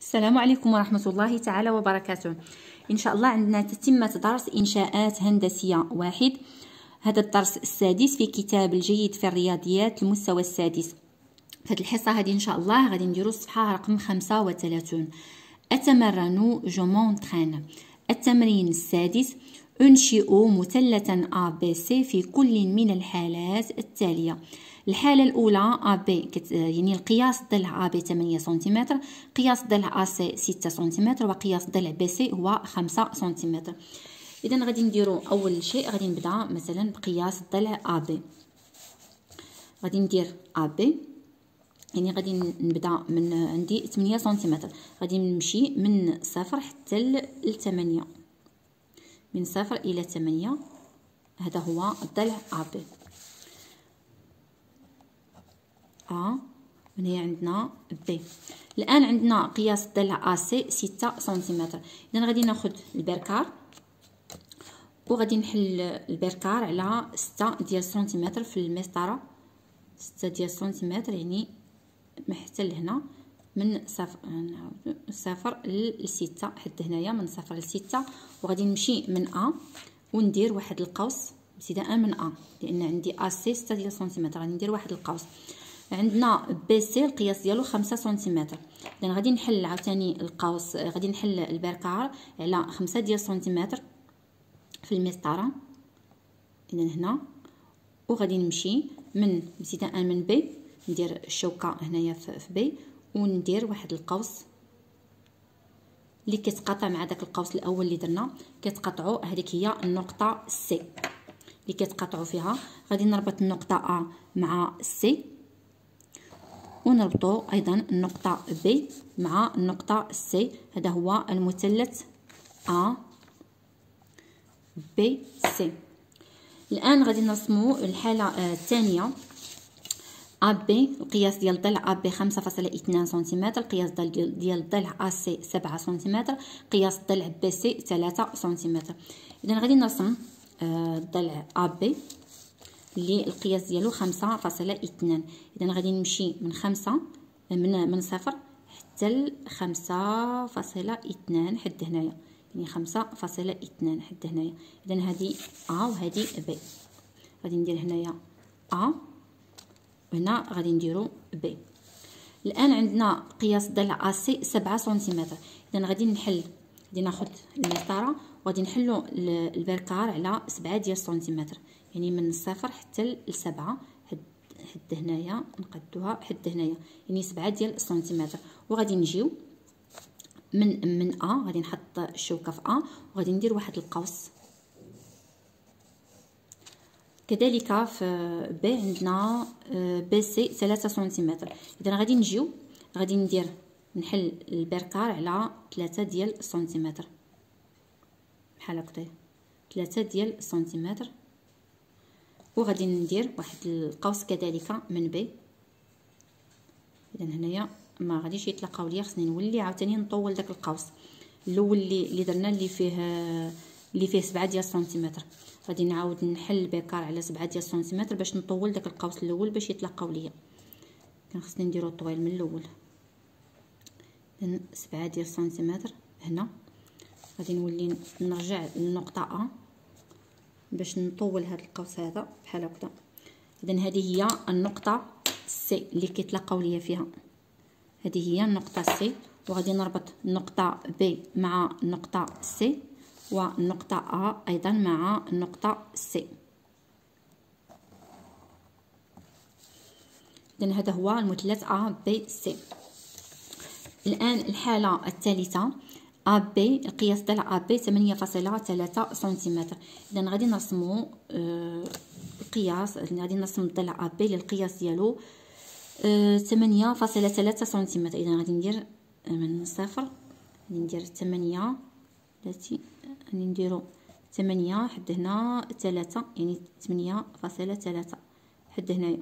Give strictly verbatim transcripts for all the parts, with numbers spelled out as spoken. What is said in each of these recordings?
السلام عليكم ورحمة الله تعالى وبركاته. إن شاء الله عندنا تتمة درس إنشاءات هندسية واحد. هذا الدرس السادس في كتاب الجيد في الرياضيات المستوى السادس. في هذه الحصة هذه إن شاء الله غادي نديرو الصفحة رقم خمسة وثلاثون. أتمرن جو مونترين. التمرين السادس: أنشئ مثلثا أ بي سي في كل من الحالات التالية. الحالة الأولى أ بي يعني القياس ضلع أ بي ثمانية سنتيمتر، قياس ضلع أ سي ستة سنتيمتر، وقياس ضلع بي سي هو خمسة سنتيمتر. إذا غادي نديرو أول شيء غادي نبدا مثلا بقياس ضلع أ بي. غادي ندير أ بي يعني غادي نبدا من عندي ثمانية سنتيمتر، غادي نمشي من صفر حتى لثمانية، من صفر إلى ثمانية. هذا هو الضلع أ بي. أ من هي عندنا بي. الآن عندنا قياس ضلع أ سي ستة سنتيمتر. إذا غادي ناخد البركار وغادي نحل البركار على ستة ديال سنتيمتر في المسطرة، ستة ديال سنتيمتر يعني حتى لهنا، من صفر نعاود صفر لستة حتى هنايا، من صفر لستة. وغادي نمشي من أ وندير واحد القوس ابتداء من أ، لأن عندي أ سي ستة ديال سنتيمتر، غادي ندير واحد القوس. عندنا بي سي القياس ديالو خمسة سنتيمتر. اذا غادي نحل عاوتاني القوس، غادي نحل البركار على خمسة ديال سنتيمتر في المسطره، اذا هنا. وغادي نمشي من ابتداء من بي، ندير الشوكه هنايا في بي وندير واحد القوس اللي كتقاطع مع داك القوس الاول اللي درنا، كتقاطعوا. هذيك هي النقطه سي اللي كتقاطعوا فيها. غادي نربط النقطه ا مع سي، ونربطوا ايضا النقطه بي مع النقطه سي. هذا هو المثلث ا بي سي. الان غادي نرسموا الحاله الثانيه. ا بي القياس ديال ضلع ا بي خمسة فاصلة اثنان سنتيمتر، قياس ديال ضلع ا سي سبعة سنتيمتر، قياس ضلع بي سي ثلاثة سنتيمتر. اذا غادي نرسم ضلع ا بي اللي القياس ديالو خمسة فاصلة اثنان. اذا غادي نمشي من خمسة من من صفر حتى ل خمسة فاصلة اثنان حد هنايا، يعني خمسة فاصلة اثنان حد هنايا. اذا هذه ا وهذه بي. غادي ندير هنايا ا وهنا غادي نديرو بي. الان عندنا قياس ضلع ا سي سبعة سنتيمتر. اذا غادي نحل، غادي ناخذ المسطره وغادي نحلو البركار على سبعة ديال سنتيمتر، يعني من الصفر حتى لسبعة حد حد هنايا، نقدوها حد هنايا يعني سبعة ديال السنتيمتر. وغادي نجيو من من ا، غادي نحط الشوكه في ا وغادي ندير واحد القوس. كذلك في بي عندنا بي سي ثلاثة سنتيمتر. اذا غادي نجيو غادي ندير نحل البركار على ثلاثة ديال السنتيمتر بحال هكا، ثلاثة ديال السنتيمتر. وغادي ندير واحد القوس كذلك من بي. اذا هنايا ما غاديش يتلاقاو ليا، خصني نولي عاوتاني نطول داك القوس الاول اللي اللي درنا اللي فيه اللي فيه سبعة ديال السنتيمتر. غادي نعاود نحل البكار على سبعة ديال السنتيمتر باش نطول داك القوس الاول باش يتلاقاو ليا. كان خصني نديرو طويل من الاول. اذا سبعة ديال السنتيمتر هنا. غادي نولي نرجع للنقطه ا باش نطول هذا القوس هذا بحال هكذا. اذا هذه هي النقطه سي اللي كيتلاقاو ليا فيها، هذه هي النقطه سي. وغادي نربط النقطه بي مع النقطه سي والنقطه ا ايضا مع النقطه سي. اذا هذا هو المثلث ا بي سي. الان الحاله الثالثه. ا بي القياس ضلع ا بي ثمانية فاصلة ثلاثة سنتيمتر. اذا غادي نرسموا القياس، غادي نرسم ضلع ا بي للقياس ديالو ثمانية فاصلة ثلاثة سنتيمتر. اذا غادي ندير من صفر، غادي ندير ثمانية التي غادي نديرو ثمانية حد هنا ثلاثة، يعني ثمانية فاصلة ثلاثة حد هنايا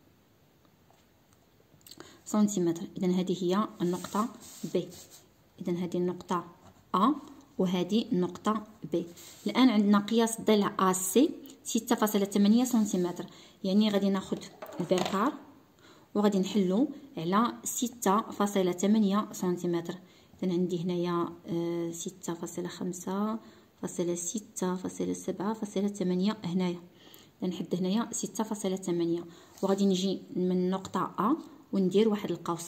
سنتيمتر. اذا هذه هي النقطه بي. اذا هذه النقطه ا وهذه النقطه بي. الان عندنا قياس ضلع ا سي ستة فاصلة ثمانية سنتيمتر، يعني غادي ناخذ البركار وغادي نحلو على ستة فاصلة ثمانية سنتيمتر. اذا عندي هنايا ستة فاصلة خمسة فاصلة ستة فاصلة سبعة فاصلة ثمانية هنايا. نحد هنايا ستة فاصلة ثمانية وغادي نجي من نقطة أ وندير واحد القوس.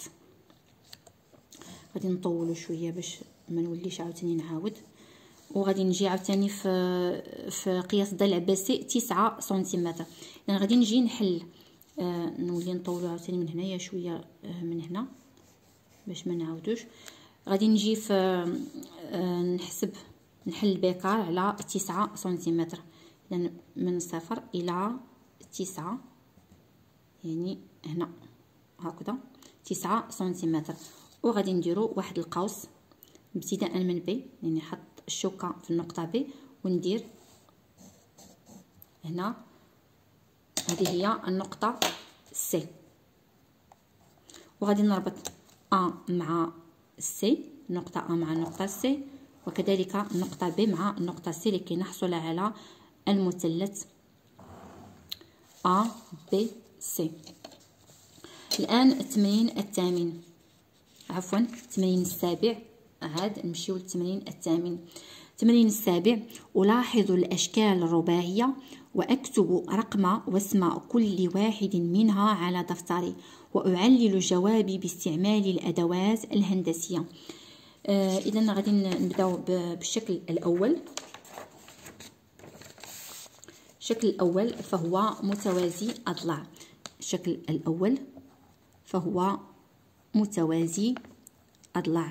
غادي نطولو شويه باش ما نوليش عاوتاني نعاود. وغادي نجي عاوتاني في في قياس ضلع بي سي تسعة سنتيمتر. يعني غادي نجي نحل آه نولي نطولو عاوتاني من هنايا شويه آه من هنا باش ما نعاودوش. غادي نجي في آه نحسب نحل البيكار على تسعة سنتيمتر. اذا من صفر الى تسعة يعني هنا هكذا تسعة سنتيمتر. وغادي نديرو واحد القوس ابتداء من بي، يعني نحط الشوكه في النقطه بي وندير هنا هذه هي النقطه سي. وغادي نربط ا مع سي، نقطه ا مع النقطه سي، وكذلك النقطه بي مع النقطه سي لكي نحصل على المثلث ا بي سي. الان التمرين الثامن عفوا التمرين السابع. عاد نمشيو للتمرين الثامن. التمرين السابع: ألاحظ الأشكال الرباعية وأكتب رقم واسم كل واحد منها على دفتري وأعلل جوابي باستعمال الأدوات الهندسية. آه إذا غادي نبداو بالشكل الأول. الشكل الأول فهو متوازي أضلاع. الشكل الأول فهو متوازي أضلاع.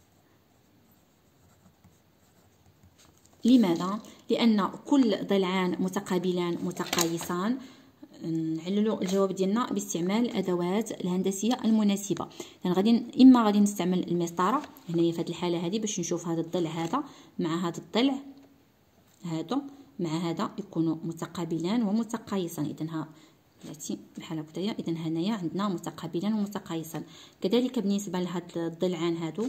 لماذا؟ لأن كل ضلعان متقابلان متقايسان. نعللو الجواب ديالنا باستعمال الأدوات الهندسية المناسبة. يعني غادي إما غادي نستعمل المسطرة هنايا في هذه الحالة هذه باش نشوف هذا الضلع هذا مع هذا الضلع هذا مع هذا يكونوا متقابلان ومتقايسان. إذن ها بلاتي بحال هكذايا. اذا هنايا عندنا متقابلان ومتقايسان. كذلك بالنسبه لهاد الضلعان هادو،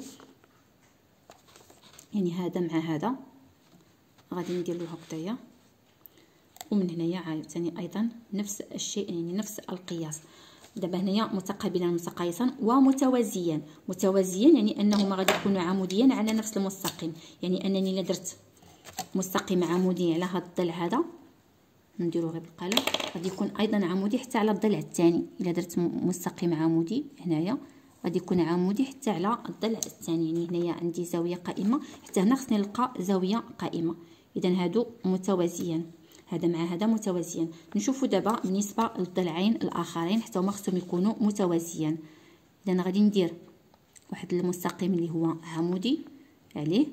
يعني هذا مع هذا غادي ندير له هكذايا، ومن هنايا عاوتاني ايضا نفس الشيء، يعني نفس القياس. دابا هنايا متقابلان متقايسان ومتوازيان. متوازيان يعني انهما غادي يكونوا عموديان على نفس المستقيم، يعني انني الا درت مستقيم عمودي على هذا الضلع هذا نديرو غير بالقلم غادي يكون ايضا عمودي حتى على الضلع الثاني. الا درت مستقيم عمودي هنايا غادي يكون عمودي حتى على الضلع الثاني. يعني هنايا عندي زاويه قائمه، حتى هنا خصني نلقى زاويه قائمه. اذا هادو متوازيان، هذا مع هذا متوازيان. نشوفوا دابا بالنسبه للضلعين الاخرين حتى هما خصهم يكونوا متوازيان. اذا غادي ندير واحد المستقيم اللي هو عمودي عليه،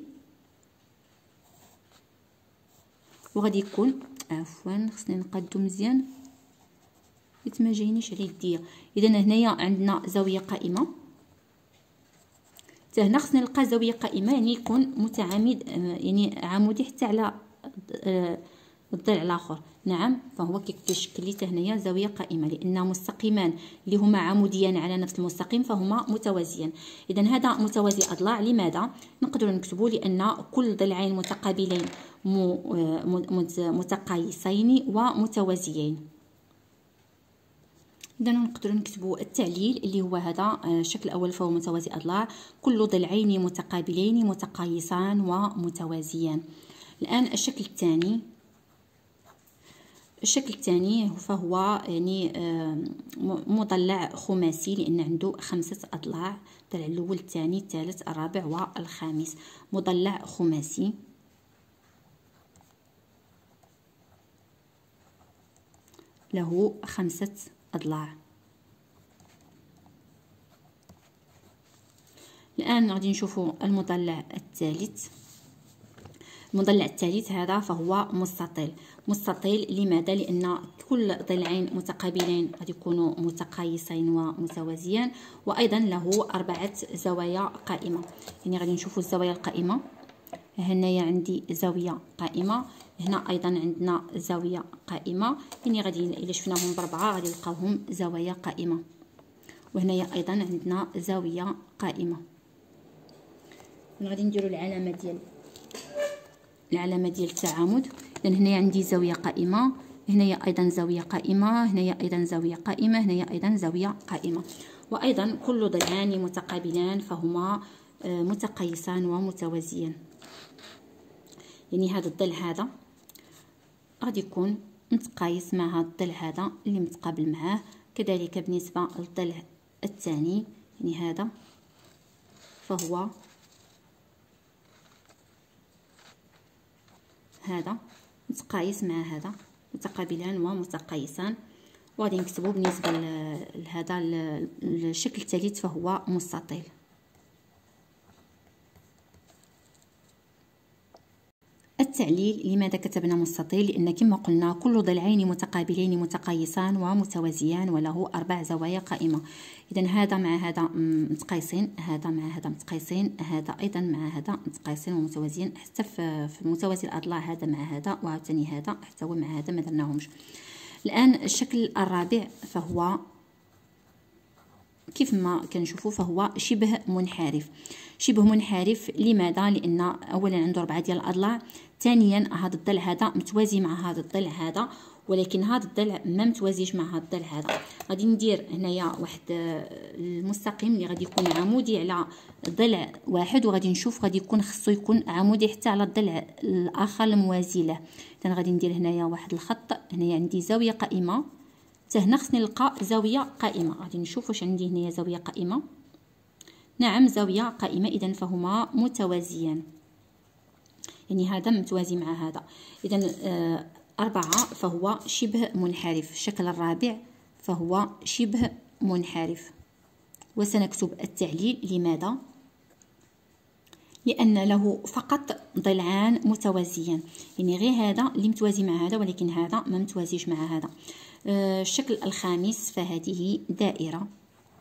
وغادي يكون عفوا خصني نقادو مزيان حيت ما جاينيش على يديا. اذا هنايا عندنا زاويه قائمه، حتى هنا خصني نلقى زاويه قائمه يعني يكون متعامد، يعني عمودي حتى على الضلع الاخر. نعم، فهو كيشكل لي هنايا زاويه قائمه لان مستقيمان اللي هما عموديان على نفس المستقيم فهما متوازيان. اذا هذا متوازي اضلاع. لماذا؟ نقدروا نكتبوا لان كل ضلعين متقابلين متقايسين ومتوازيين. اذا نقدروا نكتبوا التعليل اللي هو هذا الشكل الاول فهو متوازي اضلاع، كل ضلعين متقابلين متقايسان ومتوازيان. الان الشكل الثاني، الشكل الثاني فهو يعني مضلع خماسي لان عنده خمسه اضلاع، الضلع الاول الثاني الثالث الرابع والخامس. مضلع خماسي له خمسه اضلاع. الان غادي نشوفوا المضلع الثالث. المضلع الثالث هذا فهو مستطيل. مستطيل لماذا؟ لان كل ضلعين متقابلين غادي يكونوا متقايسين ومتوازيان، وايضا له اربعه زوايا قائمه. يعني غادي نشوفوا الزوايا القائمه. هنايا عندي زاويه قائمه، هنا ايضا عندنا زاويه قائمه، يعني غادي الا شفناهم باربعه غادي نلقاوهم زوايا قائمه. وهنايا ايضا عندنا زاويه قائمه. غادي نديروا العلامه ديال العلامه ديال التعامد. اذا هنايا عندي زاويه قائمه، هنايا ايضا زاويه قائمه، هنايا ايضا زاويه قائمه، هنايا ايضا زاويه قائمه. وايضا كل ضلعان متقابلان فهما متقايسان ومتوازيان. يعني هذا الضلع هذا غادي يكون متقايس مع هذا الضلع هذا اللي متقابل معاه. كذلك بالنسبه للضلع الثاني، يعني هذا فهو هذا متقايس مع هذا، متقابلان ومتقايسان. وغادي نكتبوا بالنسبه لهذا الشكل الثالث فهو مستطيل. التعليل: لماذا كتبنا مستطيل؟ لأن كما قلنا كل ضلعين متقابلين متقايسان ومتوازيان وله أربع زوايا قائمة. إذا هذا مع هذا متقايسين، هذا مع هذا متقايسين، هذا أيضا مع هذا متقايسين ومتوازيين، حتى في المتوازي الأضلاع هذا مع هذا وعاوتاني هذا حتى هو مع هذا ما درناهمش. الآن الشكل الرابع فهو كيف ما كنشوفوا فهو شبه منحرف. شبه منحرف لماذا؟ لان اولا عنده اربعه ديال الاضلاع، ثانيا هذا الضلع هذا متوازي مع هذا الضلع هذا، ولكن هذا الضلع ما متوازيش مع هذا الضلع هذا. غادي ندير هنايا واحد المستقيم اللي غادي يكون عمودي على ضلع واحد، وغادي نشوف غادي يكون خصو يكون عمودي حتى على الضلع الاخر الموازي له. اذا غادي ندير هنايا واحد الخط، هنايا عندي زاويه قائمه، حتى هنا خصني نلقى زاويه قائمه. غادي نشوف واش عندي هنايا زاويه قائمه. نعم زاويه قائمه، اذا فهما متوازيان، يعني هذا متوازي مع هذا. اذا آه أربعة فهو شبه منحرف. الشكل الرابع فهو شبه منحرف. وسنكتب التعليل. لماذا؟ لأن له فقط ضلعان متوازيان، يعني غير هذا اللي متوازي مع هذا، ولكن هذا ما متوازيش مع هذا. آه الشكل الخامس فهذه دائرة.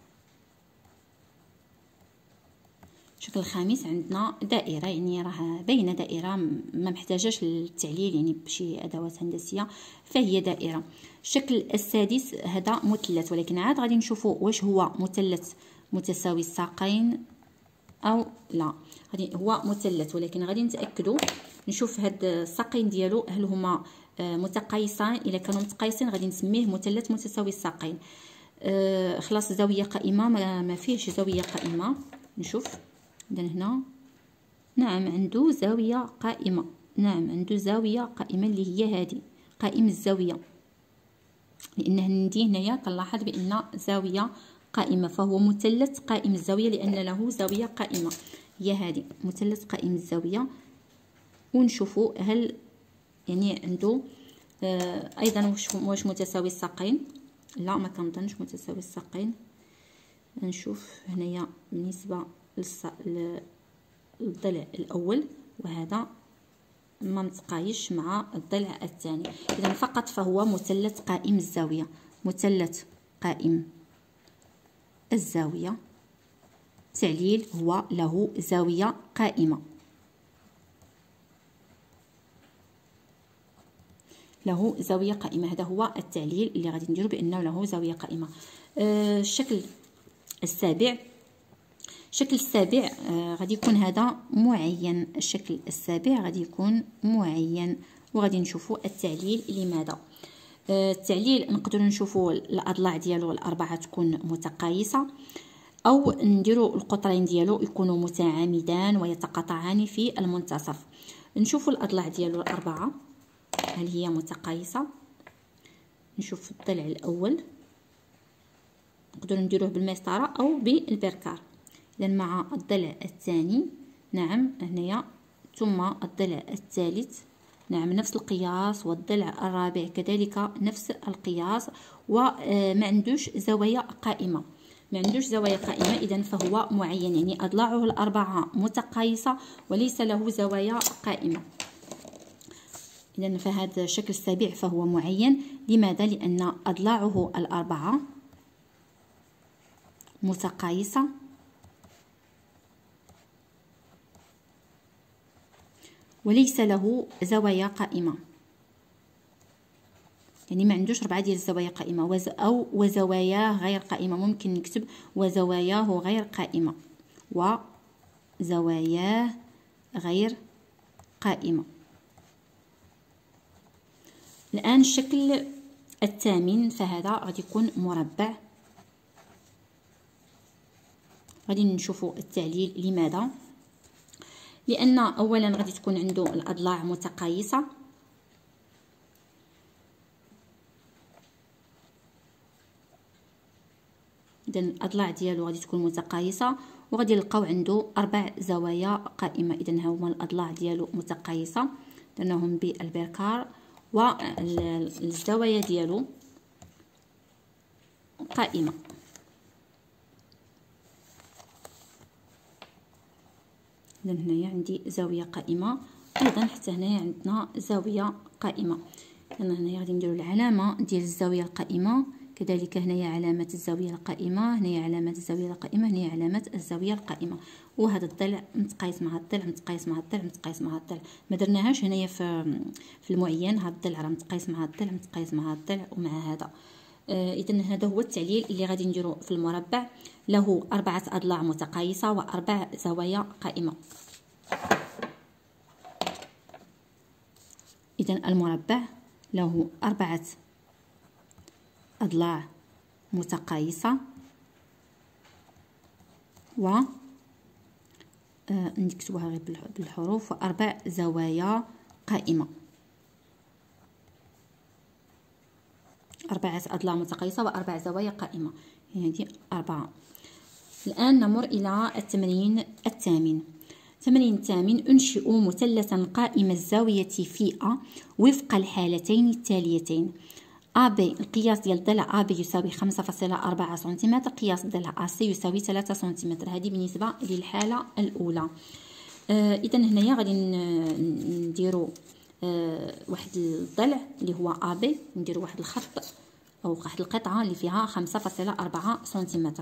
الشكل الخامس عندنا دائرة، يعني راه باينه دائرة ما محتاجاش للتعليل يعني بشي ادوات هندسيه، فهي دائرة. الشكل السادس هذا مثلث، ولكن عاد غادي نشوفوا واش هو مثلث متساوي الساقين او لا. غادي هو مثلث، ولكن غادي نتاكدوا نشوف هاد الساقين ديالو هل هما متقايسان. الا كانوا متقايسين غادي نسميه مثلث متساوي الساقين. آه خلاص زاويه قائمه ما فيهش زاويه قائمه. نشوف إذا هنا نعم عنده زاوية قائمة، نعم عنده زاوية قائمة اللي هي هذه قائم الزاوية، لأن عندي هنايا كنلاحظ بأن زاوية قائمة، فهو مثلث قائم الزاوية لأن له زاوية قائمة هي هذه مثلث قائم الزاوية. ونشوفوا هل يعني عنده آه أيضا واش واش متساوي الساقين. لا ما كنظنش متساوي الساقين. نشوف هنايا بالنسبة للضلع الأول، وهذا ما متقايش مع الضلع الثاني. إذا فقط فهو مثلث قائم الزاوية. مثلث قائم الزاوية تعليل هو له زاوية قائمة، له زاوية قائمة. هذا هو التعليل اللي غادي نديرو بأنه له زاوية قائمة. آه الشكل السابع، الشكل السابع آه غادي يكون هذا معين. الشكل السابع غادي يكون معين، وغادي نشوفوا التعليل. لماذا؟ آه التعليل نقدروا نشوفوا الاضلاع ديالو الاربعه تكون متقايسه، او نديروا القطرين ديالو يكونوا متعامدان ويتقاطعان في المنتصف. نشوفوا الاضلاع ديالو الاربعه هل هي متقايسه. نشوف الضلع الاول نقدروا نديروه بالمسطره او بالبركار. اذا مع الضلع الثاني نعم هنايا، ثم الضلع الثالث نعم نفس القياس، والضلع الرابع كذلك نفس القياس، وما عندوش زوايا قائمه، ما عندوش زوايا قائمه. اذا فهو معين، يعني اضلاعه الاربعه متقايسه وليس له زوايا قائمه. اذا فهذا الشكل السابع فهو معين. لماذا؟ لان اضلاعه الاربعه متقايسه وليس له زوايا قائمه، يعني ما عندوش ربعه ديال الزوايا قائمه وز او وزواياه غير قائمه. ممكن نكتب وزواياه غير قائمه، وزواياه غير قائمه. الان الشكل الثامن فهذا غادي يكون مربع. غادي نشوفوا التعليل. لماذا؟ لان اولا غادي تكون عنده الاضلاع متقايسه، اذا الاضلاع ديالو غادي تكون متقايسه، وغادي نلقاو عنده اربع زوايا قائمه. اذا ها هما الاضلاع ديالو متقايسه، درناهم بالبركار، والزوايا ديالو قائمه. اذا هنايا عندي زاويه قائمه، ايضا حتى هنايا عندنا زاويه قائمه. اذا هنايا غادي نديروا العلامه ديال الزاويه القائمه، كذلك هنايا علامه الزاويه القائمه، هنايا علامه الزاويه القائمه، هنايا علامه الزاويه القائمه. وهذا الضلع متقايس مع الضلع، متقايس مع الضلع، متقايس مع الضلع. ما درناهاش هنايا في في المعين. هذا الضلع راه متقايس مع الضلع، متقايس مع الضلع ومع هذا. آه اذا هذا هو التعليل اللي غادي نديرو في المربع. له اربعه اضلاع متقايسه واربع زوايا قائمه. اذا المربع له اربعه اضلاع متقايسه و آه نكتبوها غير بالحروف، واربع زوايا قائمه. اربعه اضلاع متقايسه واربع زوايا قائمه، يعني هذه اربعه. الان نمر الى التمرين الثامن. التمرين الثامن: انشئ مثلثا قائم الزاويه في A وفق الحالتين التاليتين. A B القياس ديال ضلع A B يساوي خمسة فاصلة أربعة سنتيمتر، قياس ضلع A C يساوي ثلاثة سنتيمتر. هذه بالنسبه للحاله الاولى. آه اذا هنايا غادي نديروا آه واحد الضلع اللي هو A B، نديروا واحد الخط او واحد القطعه اللي فيها خمسة فاصلة أربعة سنتيمتر.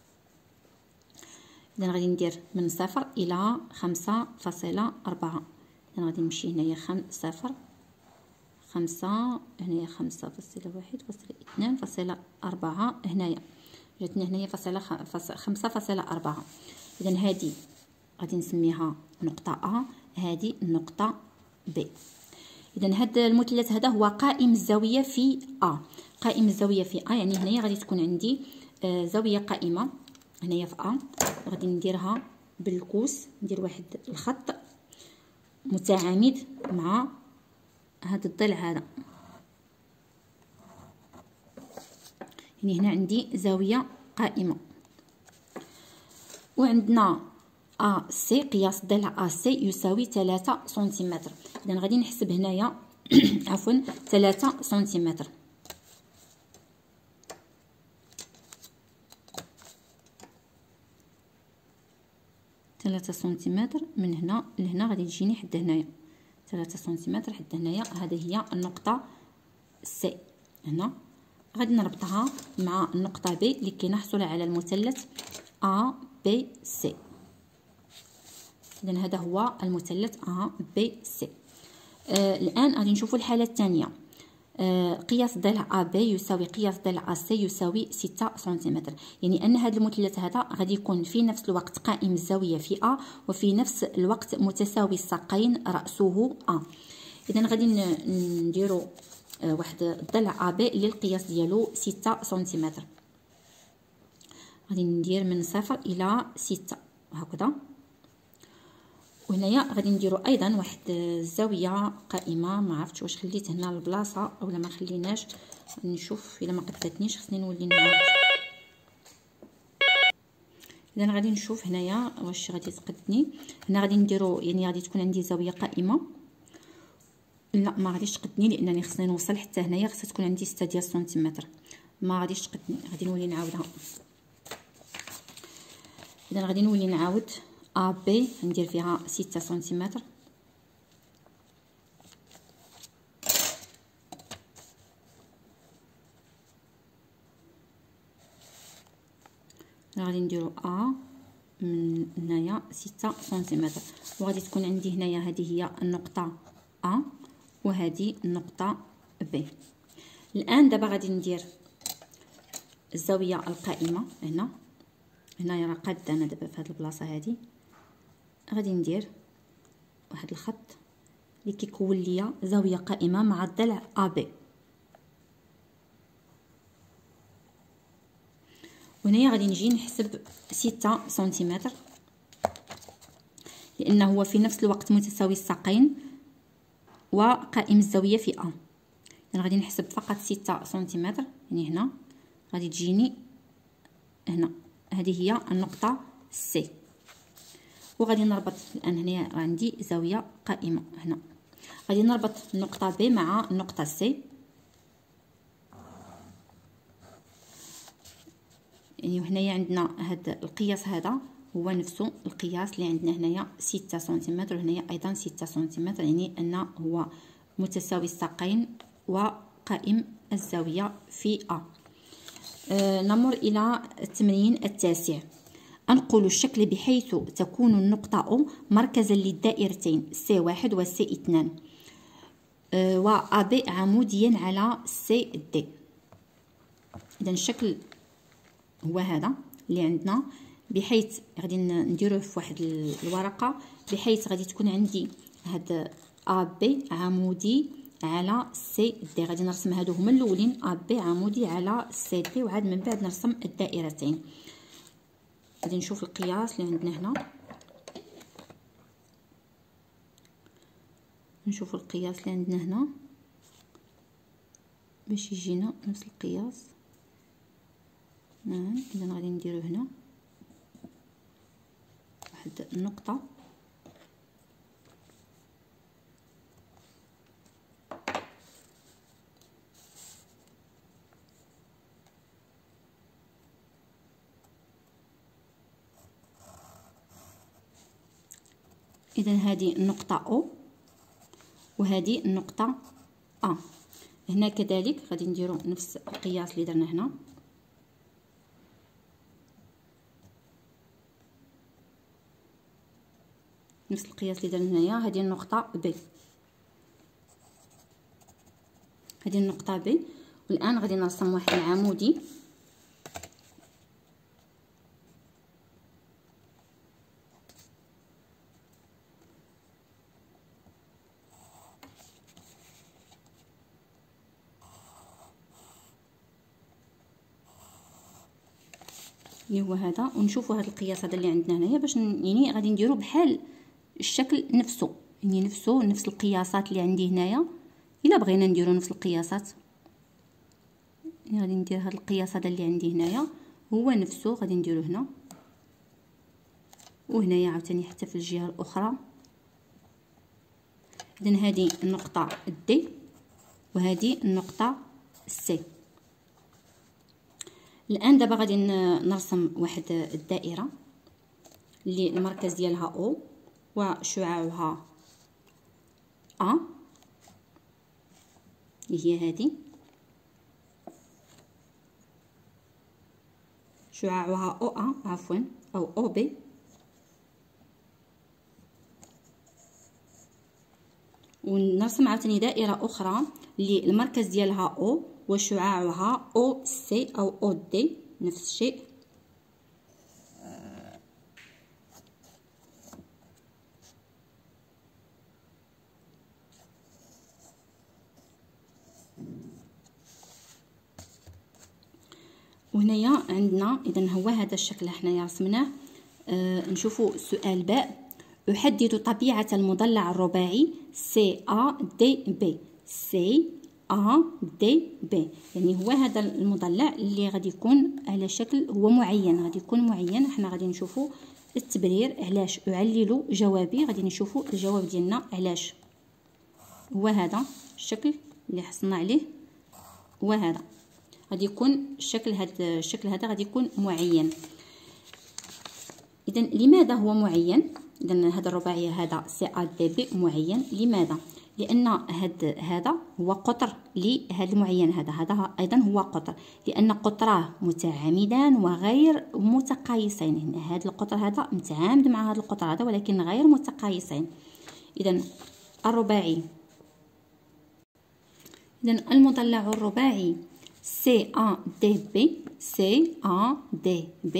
اذا غادي ندير من صفر الى خمسة فاصلة أربعة. اذا غادي نمشي هنايا خم صفر خمسة، هنايا خمسة فاصلة واحد فاصلة اثنان فاصلة أربعة، هنايا جاتني هنايا فاصلة خمسة فاصلة أربعة. اذا هذه غادي نسميها نقطة A، هذه النقطة B. اذا هذا المثلث هذا هو قائم الزاوية في A. قائم الزاوية في A يعني هنايا غادي تكون عندي آه زاوية قائمة هنايا في A، غادي نديرها بالقوس، ندير واحد الخط متعامد مع هذا الضلع هذا. يعني هنا عندي زاوية قائمة، وعندنا A C قياس ضلع A C يساوي ثلاثة سنتيمتر. اذا غادي نحسب هنايا عفوا ثلاثة سنتيمتر. ثلاثة سنتيمتر من هنا لهنا غادي تجيني حتى هنايا ثلاثة سنتيمتر حتى هنايا. هذه هي النقطة سي. هنا غادي نربطها مع النقطة بي لكي نحصل على المثلث A B C. إذن هذا هو المثلث A B C. آه الآن غادي نشوفوا الحالة الثانية. آه قياس ضلع A B يساوي قياس ضلع A C يساوي ستة سنتيمتر. يعني أن هذا المثلث هذا غادي يكون في نفس الوقت قائم الزاوية في A وفي نفس الوقت متساوي الساقين رأسه A. إذن غادي نديرو آه واحد الضلع A B اللي القياس ديالو ستة سنتيمتر. غادي ندير من صفر إلى ستة هكذا. وهنايا غادي نديرو ايضا واحد الزاويه قائمه. ما عرفتش واش خليت هنا البلاصه اولا ما خليناش، نشوف الا ما قدتنيش خصني نولي نعاود. اذا غادي نشوف هنايا واش غادي تقدني. هنا غادي نديرو يعني غادي تكون عندي زاويه قائمه. لا ما غاديش تقدني لانني خصني نوصل حتى هنايا، خصها تكون عندي ستة ديال السنتيمتر. ما غاديش تقدني، غادي نولي نعاودها. اذا غادي نولي نعاود A B ندير فيها ستة سنتيمتر. غادي نديرو A من هنايا ستة سنتيمتر، وغادي تكون عندي هنايا هذه هي النقطة A وهذه النقطة B. الآن دابا غادي ندير الزاوية القائمة هنا. هنايا راه قادة انا دابا في هذه البلاصة هذه. غادي ندير واحد الخط اللي كيكون ليا زاويه قائمه مع الضلع A B، وهنايا غادي نجي نحسب ستة سنتيمتر، لأنه هو في نفس الوقت متساوي الساقين وقائم الزاوية في أ. يعني غادي نحسب فقط ستة سنتيمتر، يعني هنا غادي تجيني هنا، هذه هي النقطة سي. وغادي نربط الآن هنا عندي زاوية قائمة هنا، غادي نربط النقطة بي مع النقطة سي. يعني هنايا عندنا هذا القياس، هذا هو نفسه القياس اللي عندنا هنايا ستة سنتيمتر، وهنايا ايضا ستة سنتيمتر، يعني انه هو متساوي الساقين وقائم الزاويه في ا. آه نمر الى التمرين التاسع. انقل الشكل بحيث تكون النقطه او مركزا للدائرتين سي واحد و سي اثنان، آه و ا بي عموديا على سي دي. اذا الشكل هو هذا اللي عندنا، بحيث غادي نديروه في واحد الورقه، بحيث غادي تكون عندي هاد ا بي عمودي على سي دي. غادي نرسم هادو هما الاولين، ا بي عمودي على سي دي، وعاد من بعد نرسم الدائرتين. غادي نشوف القياس اللي عندنا هنا، نشوف القياس اللي عندنا هنا باش يجينا نفس القياس. نعم، اذا غادي نديرو هنا واحد النقطة، اذا هذه النقطة او وهذه النقطة ا. هنا كذلك غادي نديرو نفس القياس اللي درنا هنا، نفس القياس اللي درنا هنايا. هذه النقطة بي، هذه النقطة بي. والآن غادي نرسم واحد العمودي، اللي هو هذا. ونشوفوا هذا القياس هذا اللي عندنا هنايا باش يعني غادي نديرو بحال الشكل نفسه، يعني نفسه نفس القياسات اللي عندي هنايا. الا بغينا نديرو نفس القياسات، يعني غادي ندير هذا القياس هذا اللي عندي هنايا هو نفسه، غادي نديرو هنا وهنايا عاوتاني حتى في الجهه الاخرى. اذا هذه النقطه دي وهذه النقطه سي. الان دابا غادي نرسم واحد الدائره اللي المركز ديالها او وشعاعها ا، اللي هي هذه شعاعها او ا عفوا او او بي. ونرسم عاوتاني دائره اخرى اللي المركز ديالها او وشعاعها او سي او او دي، نفس الشيء. وهنايا عندنا اذا هو هذا الشكل حنايا رسمناه. آه نشوفوا السؤال باء. احدد طبيعه المضلع الرباعي سي ا دي بي. سي ا دي بي يعني هو هذا المضلع اللي غادي يكون على شكل هو معين، غادي يكون معين. حنا غادي نشوفوا التبرير علاش اعلل جوابي، غادي نشوفوا الجواب ديالنا علاش هو هذا الشكل اللي حصلنا عليه. هو هذا غادي يكون الشكل، هذا الشكل هذا غادي يكون معين. اذا لماذا هو معين؟ اذا هذا الرباعيه هذا سي ا دي بي معين. لماذا؟ لان هذا هذا هو قطر لهذا المعين، هذا هذا ايضا هو قطر، لان قطراه متعامدان وغير متقايسين. هنا هذا القطر هذا متعامد مع هذا القطر هذا ولكن غير متقايسين. اذا الرباعي، اذا المضلع الرباعي سي ا دي بي، سي ا دي بي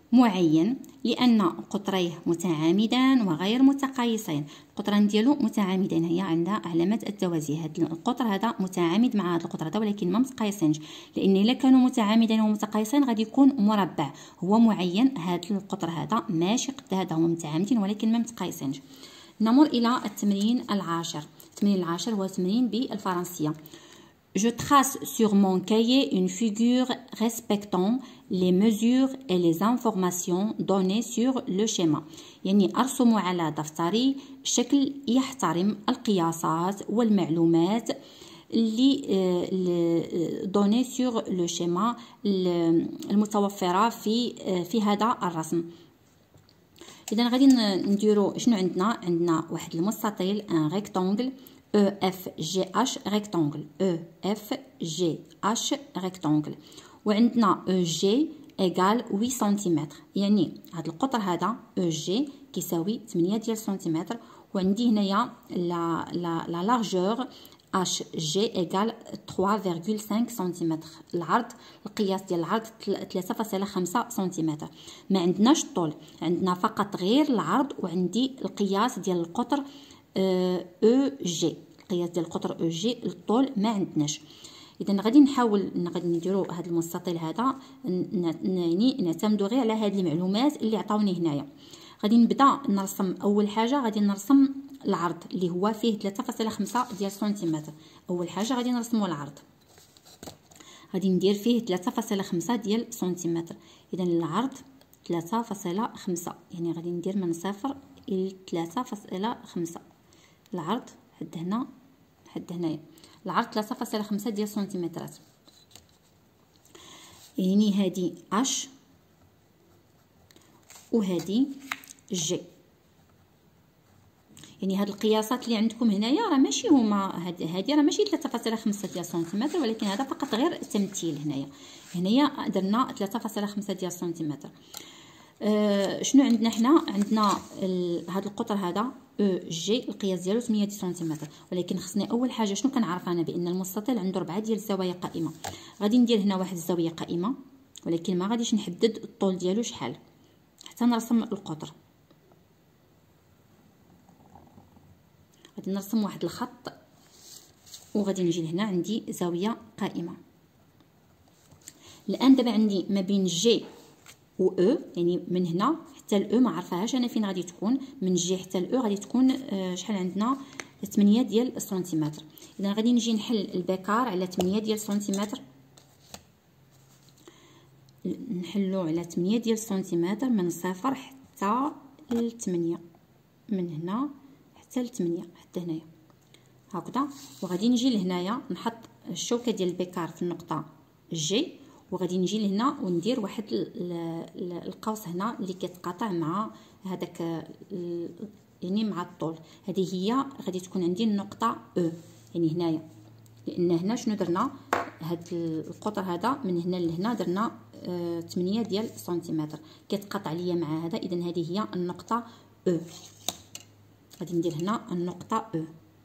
معين لان قطريه متعامدان وغير متقايسين. القطران ديالو متعامدين، هي عندها علامه التوازي. هذا القطر هذا متعامد مع هذا القطر هذا ولكن ما متقايسينش، لان الا كانوا متعامدين ومتقايسين غادي يكون مربع. هو معين، هذا القطر هذا ماشي قد هذا، هما متعامدين ولكن ما متقايسينش. نمر الى التمرين العاشر. التمرين العاشر هو تمرين بالفرنسيه. Je trace sur mon cahier une figure respectant les mesures et les informations données sur le schéma. يعني أرسم على دفتري شكل يحترم القياسات والمعلومات اللي données sur le schéma المتوفرة في في هذا الرسم. إذا غادي نديرو شنو عندنا؟ عندنا واحد المستطيل ان ريكتانجل E F G H rectangle E F G H rectangle وعندنا E G égal ثمانية سنتيمتر. يعني هذا القطر هذا E G كيساوي ثمانية ديال سنتيمتر، وعندي هنايا لا لا لا لارجور H G égal ثلاثة فاصلة خمسة سنتيمتر. العرض القياس ديال العرض ثلاثة فاصلة خمسة سنتيمتر. ما عندناش الطول، عندنا فقط غير العرض، وعندي القياس ديال القطر او جي. القياس ديال القطر او جي، الطول ما عندناش. اذا غادي نحاول غادي نديرو هذا المستطيل هذا، يعني نعتمدوا غير على هذه المعلومات اللي عطاوني هنايا. غادي نبدا نرسم. اول حاجه غادي نرسم العرض اللي هو فيه ثلاثة فاصلة خمسة ديال سنتيمتر. اول حاجه غادي نرسموا العرض، غادي ندير فيه ثلاثة فاصلة خمسة ديال سنتيمتر. اذا العرض ثلاثة فاصلة خمسة، يعني غادي ندير من صفر الى ثلاثة فاصلة خمسة. العرض حد هنا حد هنايا، العرض ثلاثة فاصلة خمسة ديال سنتيمترات. يعني هذه اش وهذه جي. يعني هاد القياسات اللي عندكم هنايا راه ماشي هما، هذه راه ماشي ثلاثة فاصلة خمسة ديال سنتيمتر، ولكن هذا فقط غير تمثيل. هنايا هنايا درنا ثلاثة فاصلة خمسة ديال سنتيمتر. أه شنو عندنا حنا؟ عندنا هذا القطر هذا او جي القياس ديالو ثمانية سنتيمتر، ولكن خصني اول حاجه شنو كنعرف انا؟ بان المستطيل عنده ربعة ديال الزوايا قائمه. غادي ندير هنا واحد الزاويه قائمه، ولكن ما غاديش نحدد الطول ديالو شحال حتى نرسم القطر. غادي نرسم واحد الخط وغادي نجي لهنا عندي زاويه قائمه. الان دابا عندي ما بين جي و او، يعني من هنا حتى الاو ما عرفهاش انا فين غادي تكون. من جي حتى الاو غادي تكون آه شحال عندنا؟ ثمانية ديال السنتيمتر. اذا غادي نجي نحل البكار على ثمانية ديال السنتيمتر، نحلو على ثمانية ديال السنتيمتر من صفر حتى ل ثمانية، من هنا حتى ل ثمانية حتى هنايا هكذا. وغادي نجي لهنايا نحط الشوكه ديال البكار في النقطه جي، وغادي نجي لهنا وندير واحد القوس هنا اللي كيتقاطع مع هذاك يعني مع الطول. هذه هي غادي تكون عندي النقطه او، يعني هنايا، لان هنا شنو درنا؟ هذا القطر هذا من هنا لهنا درنا آه ثمانية ديال سنتيمتر كيتقاطع ليا مع هذا. اذا هذه هي النقطه او. غادي ندير هنا النقطه او.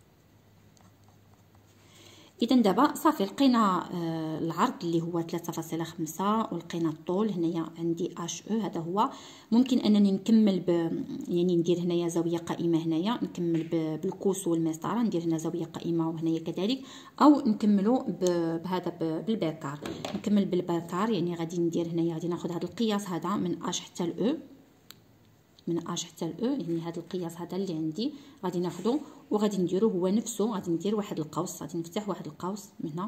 اذا دابا صافي لقينا آه العرض اللي هو ثلاثة فاصلة خمسة، ولقينا الطول هنايا عندي اش او. هذا هو. ممكن انني نكمل ب يعني ندير هنايا زاويه قائمه، هنايا نكمل بالكوس والمسطره، ندير هنا زاويه قائمه وهنايا كذلك، او نكملوا بهذا بالبركار. نكمل بالبركار، يعني غادي ندير هنايا غادي ناخذ هذا القياس هذا من اش حتى الاو، من اش حتى الاو، يعني هذا القياس هذا اللي عندي غادي ناخذه وغادي نديرو هو نفسه. غادي ندير واحد القوس، غادي نفتح واحد القوس من هنا،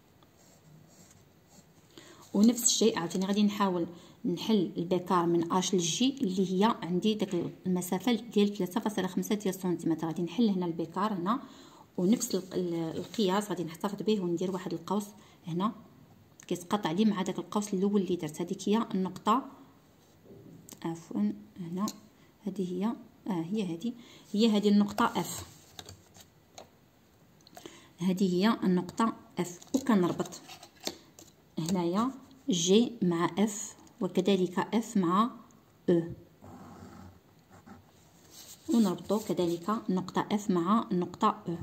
ونفس الشيء عاوتاني غادي نحاول نحل البكار من اش لجي اللي هي عندي داك المسافه ديال ثلاثة فاصلة خمسة ديال سنتيمتر. غادي نحل هنا البكار هنا، ونفس القياس غادي نحتفظ به وندير واحد القوس هنا كيتقاطع لي مع داك القوس الاول اللي درت. هذيك هي النقطه، عفوا هنا هذه هي اه هي هذه هي هذه النقطه اف. هذه هي النقطه اف، وكنربط هنايا جي مع اف، وكذلك اف مع او، ونربطو كذلك نقطه اف مع نقطه او.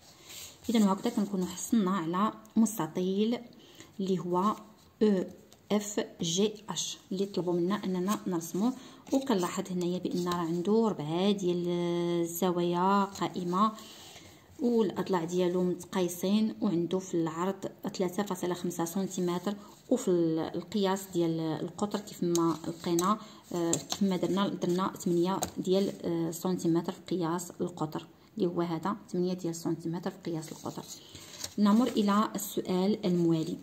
اذا هكذا كنكونوا حصلنا على مستطيل اللي هو او اف جي اش اللي طلبوا منا اننا نرسموه. وكنلاحظ هنايا بان راه عنده ربعه ديال الزوايا قائمه والاضلاع ديالو متقايسين، وعنده في العرض ثلاثة فاصلة خمسة سنتيمتر، وفي القياس ديال القطر كيف ما لقينا كيف ما درنا درنا ثمانية ديال سنتيمتر في قياس القطر اللي هو هذا ثمانية ديال سنتيمتر في قياس القطر. نمر الى السؤال الموالي.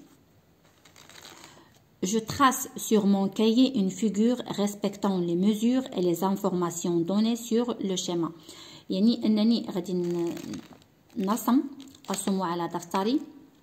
Je trace sur mon cahier une figure respectant les mesures et les informations données sur le schéma. يعني انني غادي نرسم ارسم على دفتري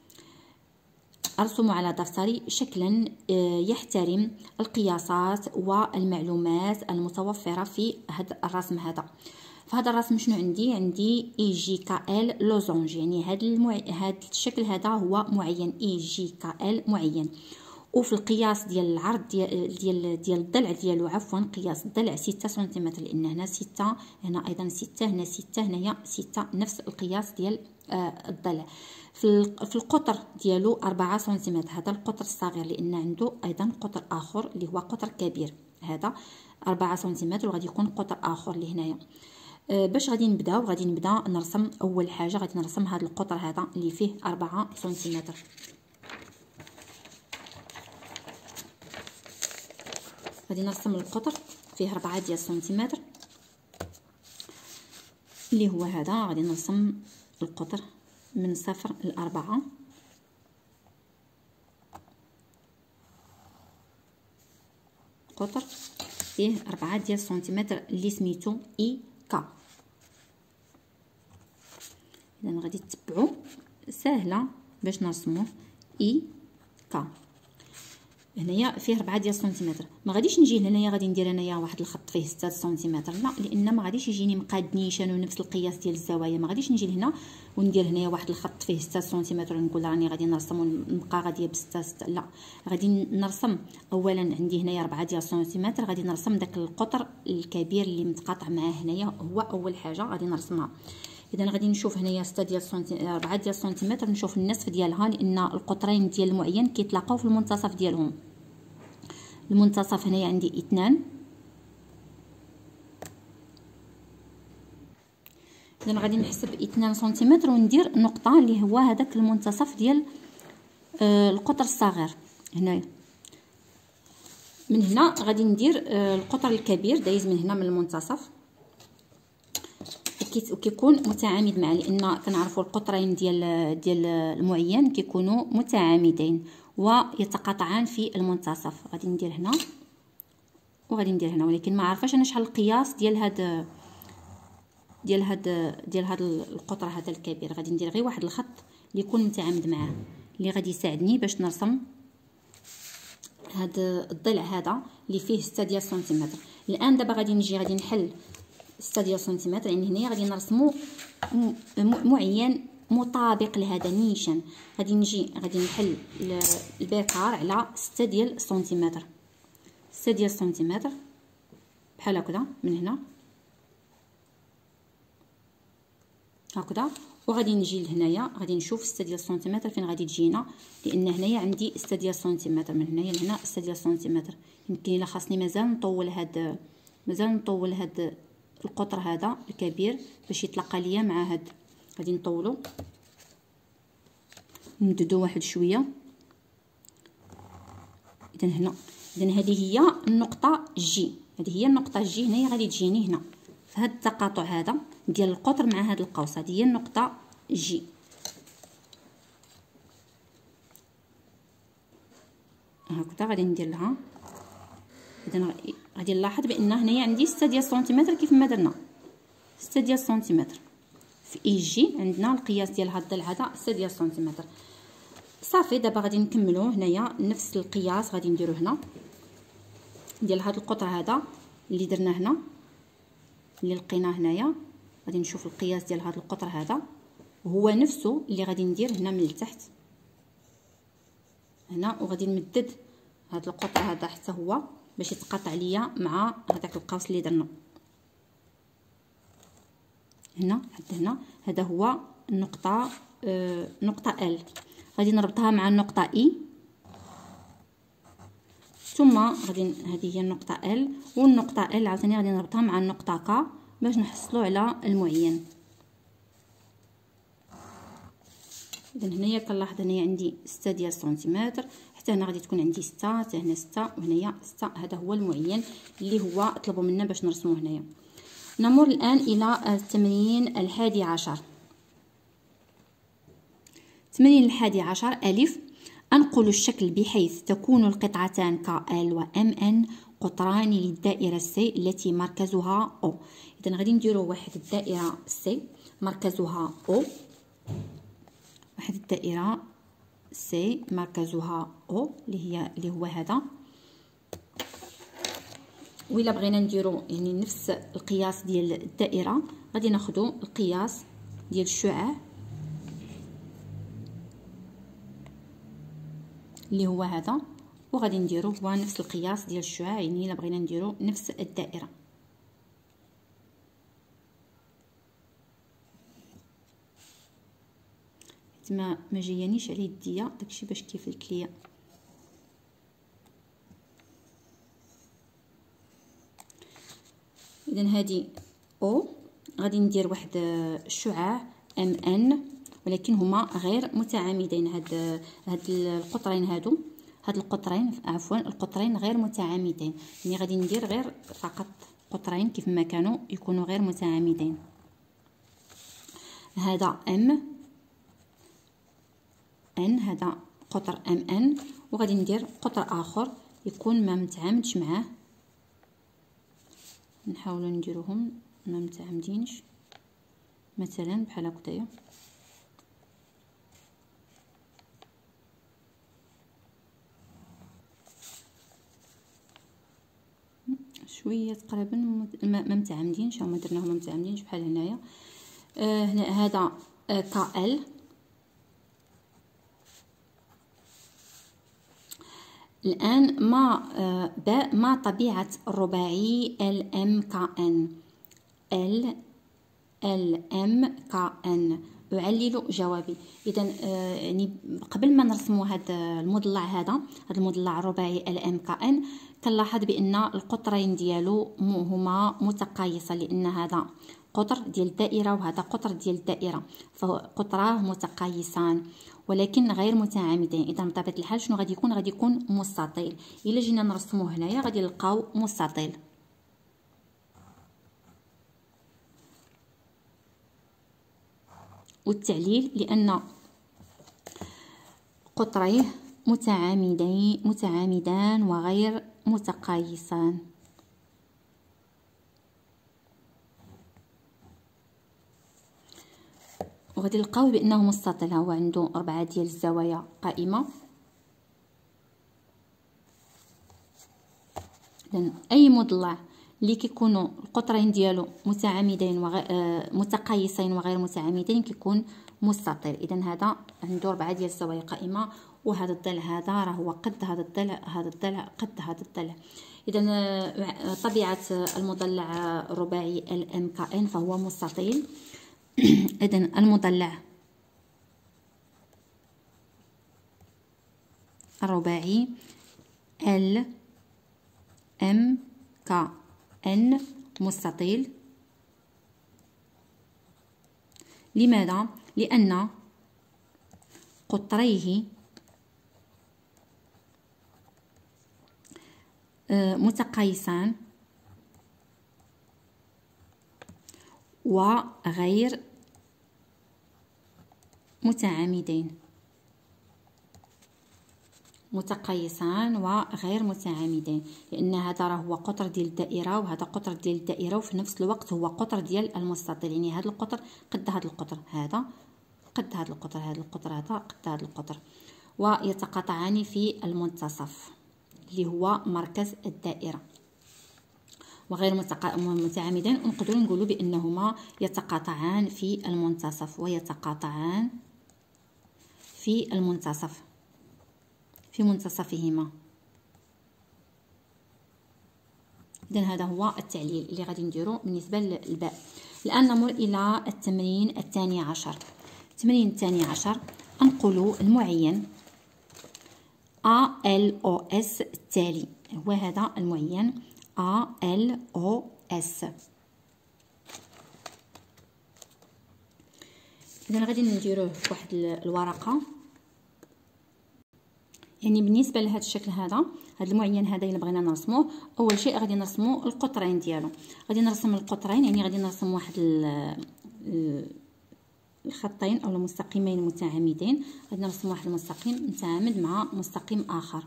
ارسم على دفتري شكلا يحترم القياسات والمعلومات المتوفره في هذا الرسم. هذا في هذا الرسم شنو عندي؟ عندي اي جي كا ال لوزونج، يعني هذا المع... هذا الشكل هذا هو معين، اي جي كا ال معين. وفي القياس ديال العرض ديال ديال ديال الضلع ديالو عفوا قياس الضلع ستة سنتيمتر، لان هنا ستة هنا ايضا ستة هنا ستة هنايا ستة، نفس القياس ديال آه الضلع. في في القطر ديالو أربعة سنتيمتر، هذا القطر الصغير لان عنده ايضا قطر اخر اللي هو قطر كبير، هذا أربعة سنتيمتر وغادي يكون قطر اخر اللي هنايا. آه باش غادي نبداو غادي نبدا نرسم. اول حاجه غادي نرسم هذا القطر هذا اللي فيه أربعة سنتيمتر. غادي نرسم القطر فيه أربعة ديال سنتيمتر اللي هو هذا. غادي نرسم القطر من صفر لأربعة، قطر فيه أربعة ديال سنتيمتر اللي سميتو اي كا. اذا غادي تتبعوا سهله باش نرسموه اي كا. هنايا فيه أربعة ديال سنتيمتر، ما غاديش نجي لهنايا غادي ندير انايا واحد الخط فيه ستة سنتيمتر، لا، لان ما غاديش يجيني مقاد نيشان ونفس القياس ديال الزوايا. ما غاديش نجي لهنا وندير هنايا واحد الخط فيه ستة سنتيمتر ونقول راني غادي نرسم ونبقى غاديه بستة ستة، لا، غادي نرسم. اولا عندي هنايا أربعة ديال سنتيمتر، غادي نرسم داك القطر الكبير اللي متقاطع معاه هنايا، هو اول حاجه غادي نرسمها. اذا غادي نشوف هنايا ستة ديال سنتيمتر أربعة ديال سنتيمتر، نشوف النصف ديالها لان القطرين ديال المعين كيتلاقاو في المنتصف ديالهم. المنتصف هنايا عندي اثنان، اذا غادي نحسب اثنان سنتيمتر وندير نقطه اللي هو هذاك المنتصف ديال آه القطر الصغير هنايا. من هنا غادي ندير آه القطر الكبير دايز من هنا من المنتصف وكيكون متعامد معه، لان كنعرفوا القطرين ديال ديال المعين كيكونوا متعامدين ويتقاطعان في المنتصف. غادي ندير هنا وغادي ندير هنا، ولكن ما عارفاش انا شحال القياس ديال هاد ديال هاد ديال هاد القطر هذا الكبير. غادي ندير غير واحد الخط اللي يكون متعامد معاه اللي غادي يساعدني باش نرسم هاد الضلع هذا اللي فيه ستة ديال سنتيمتر. الان دابا غادي نجي غادي نحل ستة ديال سنتيمتر، يعني هنايا غادي نرسمو معين مطابق لهذا نيشان. غادي نجي غادي نحل البركار على ستة ديال سنتيمتر، ستة ديال سنتيمتر بحال هكذا من هنا هكذا، وغادي نجي لهنايا غادي نشوف ستة ديال سنتيمتر فين غادي تجينا، لان هنايا عندي ستة ديال سنتيمتر من هنايا لهنا ستة ديال سنتيمتر. يمكن الا خاصني مازال نطول هاد مازال نطول هاد القطر هذا الكبير باش يتلاقى ليا مع هاد، غادي نطولو نمددو واحد شويه. اذا هنا اذا هذه هي النقطه جي، هذه هي النقطه جي هنايا غادي تجيني هنا في هذا التقاطع هذا ديال القطر مع هذا القوس، هذه هي النقطه جي. هكذا غادي ندير لها. اذا غادي نلاحظ بان هنايا عندي ستة ديال سنتيمتر كيف ما درنا ستة ديال سنتيمتر في اي جي، عندنا القياس ديال هذا الضلع هذا ستة ديال سنتيمتر. صافي دابا غادي نكملو هنايا نفس القياس غادي نديرو هنا ديال هذا القطر هذا اللي درنا هنا اللي لقيناه هنايا. غادي نشوف القياس ديال هذا القطر هذا هو نفسه اللي غادي ندير هنا من التحت هنا، وغادي نمدد هذا القطر هذا حتى هو باش يتقاطع ليا مع هذاك القوس اللي درنا هنا حتى هنا. هذا هو النقطه آه نقطه ال، غادي نربطها مع النقطه اي ثم غادي هذه هي النقطه ال، والنقطه ال عاوتاني غادي نربطها مع النقطه ك باش نحصلوا على المعين. اذا هنايا كنلاحظ هنايا عندي ستة ديال السنتيمتر، حتى هنا غادي تكون عندي ستة، حتى هنا ستة، وهنايا ستة. هذا هو المعين اللي هو طلبوا منا باش نرسموه هنايا. نمر الان الى التمرين الحادي عشر. التمرين الحادي عشر ألف، أنقل الشكل بحيث تكون القطعتان ك ال و ام ان قطران للدائرة سي التي مركزها او. إذا غادي نديرو واحد الدائرة سي مركزها او، واحد الدائرة سي مركزها او اللي هي اللي هو هذا. وإلا بغينا نديرو يعني نفس القياس ديال الدائرة غادي ناخدو القياس ديال الشعاع اللي هو هذا، وغادي نديرو هو نفس القياس ديال الشعاع، يعني الا بغينا نديرو نفس الدائره. ما ما جايانيش على يديا داكشي باش كيفلت ليا. اذا هذه او غادي ندير واحد الشعاع ام ان، ولكن هما غير متعامدين. هاد هاد القطرين هادو هاد القطرين عفوا القطرين غير متعامدين، يعني غادي ندير غير فقط قطرين كيف ما كانوا يكونوا غير متعامدين. هذا ام ان، هذا قطر ام ان، وغادي ندير قطر اخر يكون ما متعامدش معاه. نحاولوا نديروهم ما متعامدينش مثلا بحال هكذايا. شويه تقريبا ما متعامدينش، هما درناهم ما متعامدينش بحال هنايا. آه هنا هذا آه كا ال. الان ما آه باء ما طبيعه الرباعي ال ام كا ان. ال ال ام كا ان، أعلل جوابي. اذا آه يعني قبل ما نرسموا هذا المضلع، هذا هذا المضلع الرباعي ال ام كا ان، كنلاحظ بان القطرين ديالو هما متقايسه، لان هذا قطر ديال الدائره وهذا قطر ديال الدائره، فقطراه متقايسان ولكن غير متعامدين. اذا بطبيعه الحال شنو غادي يكون؟ غادي يكون مستطيل. الا جينا نرسموه هنايا غادي نلقاو مستطيل. والتعليل لان قطريه متعامدين متعامدان وغير متقايسان. وغادي نلقاو بانه مستطيل. هو عنده أربعة ديال الزوايا قائمه. اذا اي مضلع اللي كيكونوا القطرين ديالو متعامدين وغير آه متقايسين وغير متعامدين كيكون مستطيل. اذا هذا عنده أربعة ديال الزوايا قائمه، وهذا الضلع هذا راه هو قد هذا الضلع، هذا الضلع قد هذا الضلع. اذا آه طبيعه المضلع الرباعي ال ام كا ان فهو مستطيل. اذا المضلع الرباعي ال ام كا ان مستطيل. لماذا؟ لأن قطريه متقايسان وغير متعامدين. متقايسان وغير متعامدين، لان هذا راه هو قطر ديال الدائره وهذا قطر ديال الدائره، وفي نفس الوقت هو قطر ديال المستطيل. يعني هذا القطر قد هذا القطر، هذا قد هذا القطر، هذا القطر هذا قد هذا القطر، ويتقاطعان في المنتصف اللي هو مركز الدائره. وغير متعامدين ونقدروا نقولوا بانهما يتقاطعان في المنتصف، ويتقاطعان في المنتصف في منتصفهما. اذا هذا هو التعليل اللي غادي نديرو بالنسبه للباء. الان نمر الى التمرين الثاني عشر. التمرين الثاني عشر، انقل المعين A L O S التالي هو هذا المعين A L O S. اذا غادي نديروه في واحد الورقه. يعني بالنسبه لهذا الشكل هذا، هذا المعين هذا الا بغينا نرسموه، اول شيء غادي نرسمو القطرين ديالو. غادي نرسم القطرين، يعني غادي نرسم واحد الخطين او المستقيمين متعامدين. غادي نرسم واحد المستقيم متعامد مع مستقيم اخر،